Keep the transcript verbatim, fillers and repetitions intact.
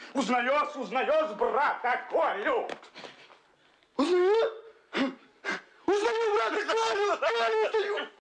Узнаешь, узнаешь, брата Колю? Узнаю? Узнаю брата Колю! Колю узнаю!